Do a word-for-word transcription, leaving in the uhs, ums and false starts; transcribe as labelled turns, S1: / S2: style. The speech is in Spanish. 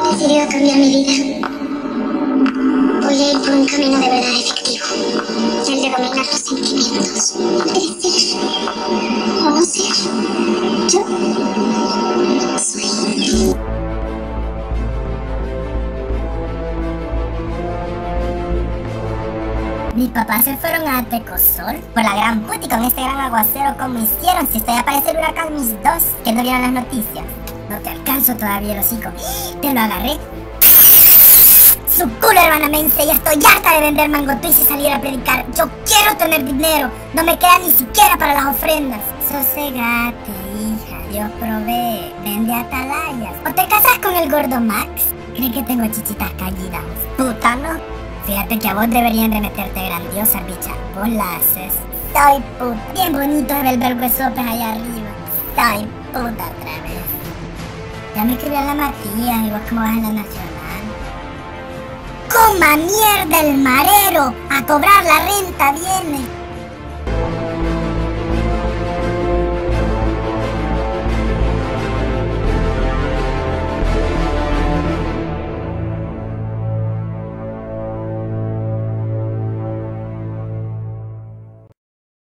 S1: decidido cambiar mi vida. Voy a ir por un camino de verdad efectivo. El de dominar los sentimientos. De ser o no ser. Yo soy.
S2: Mis papás se fueron a Tecosol por la gran puta y con este gran aguacero, ¿cómo hicieron? Si estoy a aparecer el huracán mis dos, que no vieron las noticias. No te alcanzo todavía el hocico. Te lo agarré. Su culo, hermana Mense, ya estoy harta de vender mangotú y salir a predicar. Yo quiero tener dinero, no me queda ni siquiera para las ofrendas. Sosegate, hija, Dios provee, vende atalayas. ¿O te casas con el gordo Max? ¿Cree que tengo chichitas caídas? Puta, ¿no? Fíjate que a vos deberían de meterte grandiosa, bicha. Vos la haces. Soy puta. Bien bonito es ver el huesopes allá arriba. Soy puta otra vez. Ya me escribió la Matías y vos cómo vas en la Nacional. ¡Coma mierda el marero! A cobrar la renta viene.